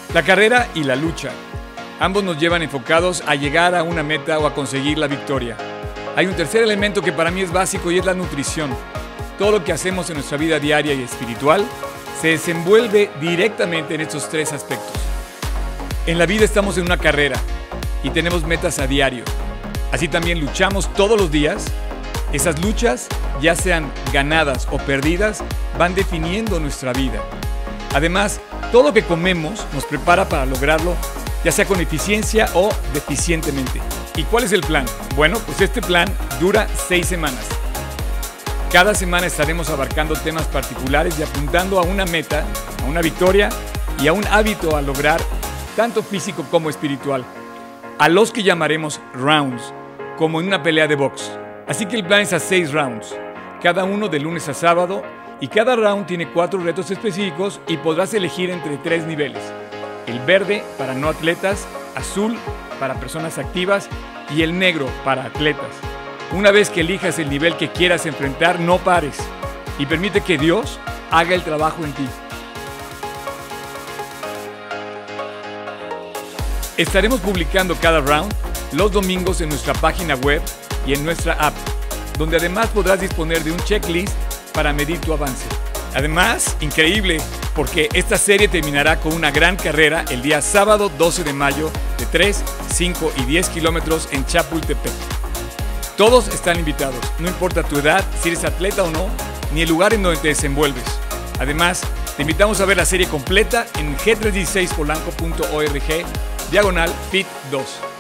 La carrera y la lucha. Ambos nos llevan enfocados a llegar a una meta o a conseguir la victoria. Hay un tercer elemento que para mí es básico y es la nutrición. Todo lo que hacemos en nuestra vida diaria y espiritual se desenvuelve directamente en estos tres aspectos. En la vida estamos en una carrera y tenemos metas a diario. Así también luchamos todos los días. Esas luchas, ya sean ganadas o perdidas, van definiendo nuestra vida. Además, todo lo que comemos nos prepara para lograrlo, ya sea con eficiencia o deficientemente. ¿Y cuál es el plan? Bueno, pues este plan dura 6 semanas. Cada semana estaremos abarcando temas particulares y apuntando a una meta, a una victoria y a un hábito a lograr, tanto físico como espiritual, a los que llamaremos rounds, como en una pelea de box. Así que el plan es a 6 rounds, cada uno de lunes a sábado, y cada round tiene 4 retos específicos y podrás elegir entre 3 niveles. El verde para no atletas, azul para personas activas y el negro para atletas. Una vez que elijas el nivel que quieras enfrentar, no pares y permite que Dios haga el trabajo en ti. Estaremos publicando cada round los domingos en nuestra página web y en nuestra app, donde además podrás disponer de un checklist para medir tu avance. Además, increíble, porque esta serie terminará con una gran carrera el día sábado 12 de mayo de 3, 5 y 10 kilómetros en Chapultepec. Todos están invitados, no importa tu edad, si eres atleta o no, ni el lugar en donde te desenvuelves. Además, te invitamos a ver la serie completa en g316polanco.org/fit2.